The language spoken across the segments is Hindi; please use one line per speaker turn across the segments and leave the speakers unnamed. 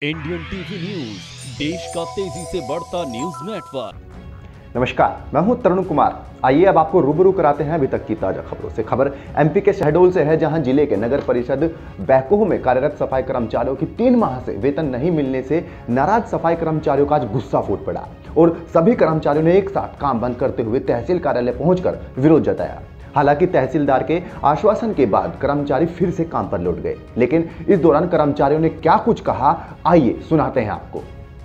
इंडियन टीवी न्यूज, देश का तेजी से बढ़ता न्यूज नेटवर्क।
नमस्कार, मैं हूं तरुण कुमार। आइए अब आपको रूबरू कराते हैं अभी तक की ताजा खबरों से। खबर एमपी के शहडोल से है, जहां जिले के नगर परिषद बैकोह में कार्यरत सफाई कर्मचारियों की 3 माह से वेतन नहीं मिलने से नाराज सफाई कर्मचारियों का आज गुस्सा फूट पड़ा और सभी कर्मचारियों ने एक साथ काम बंद करते हुए तहसील कार्यालय पहुंचकर विरोध जताया। हालांकि तहसीलदार के आश्वासन के बाद कर्मचारी फिर से काम पर लौट गए, लेकिन इस दौरान कर्मचारियों ने क्या कुछ कहा, आइए सुनाते हैं आपको।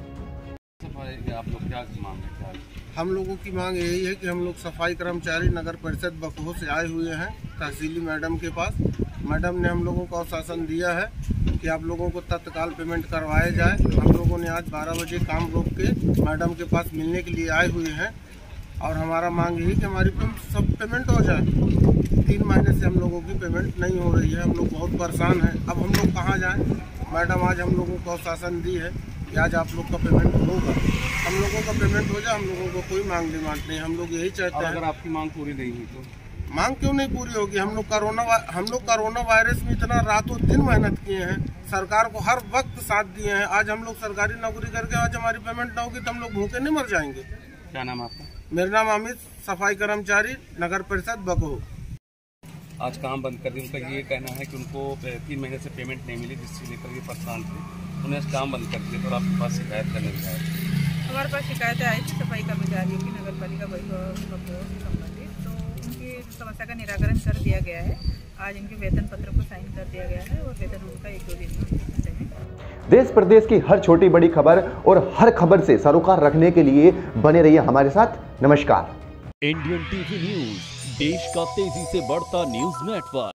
आप लोग क्या मांग रहे हैं?
हम लोगों की मांग यही है कि हम लोग सफाई कर्मचारी नगर परिषद बैकोह से आए हुए हैं तहसीली मैडम के पास। मैडम ने हम लोगों को आश्वासन दिया है कि आप लोगों को तत्काल पेमेंट करवाया जाए। हम लोगों ने आज 12 बजे काम रोक के मैडम के पास मिलने के लिए आए हुए हैं और हमारा मांग यही कि हमारी सब पेमेंट हो जाए। 3 महीने से हम लोगों की पेमेंट नहीं हो रही है, हम लोग बहुत परेशान हैं। अब हम लोग कहाँ जाएं? मैडम आज हम लोगों को आश्वासन दी है कि आज आप लोग का पेमेंट होगा, हम लोगों का पेमेंट हो जाए। हम लोगों को कोई मांग डिमांड नहीं, हम लोग यही चाहते हैं।
अगर आपकी मांग पूरी नहीं हुई तो
मांग क्यों नहीं पूरी होगी? हम लोग कोरोना वायरस में इतना रातों दिन मेहनत किए हैं, सरकार को हर वक्त साथ दिए हैं। आज हम लोग सरकारी नौकरी करके आज हमारी पेमेंट ना होगी तो हम लोग भूखे नहीं मर जाएंगे।
क्या नाम है आपका?
मेरा नाम अमित, सफाई कर्मचारी नगर परिषद बैकोह।
आज काम बंद कर दिया। उनका ये कहना है कि उनको 3 महीने से पेमेंट नहीं मिली, जिससे लेकर के परेशान थे। उन्हें आज काम बंद कर दिया और आपके पास शिकायत करने के आए।
हमारे पास शिकायतें आई थी सफाई कर्मचारियों की नगर पालिका बैकोह से संबंधित, तो उनकी समस्या का निराकरण कर दिया गया है। आज इनके वेतन पत्र को साइन कर दिया गया है और वेतन उनका 1-2 दिन में।
देश प्रदेश की हर छोटी बड़ी खबर और हर खबर से सरोकार रखने के लिए बने रहिए हमारे साथ। नमस्कार।
इंडियन टीवी न्यूज, देश का तेजी से बढ़ता न्यूज नेटवर्क।